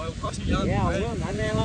rồi có gì dân. Dạ, không có anh em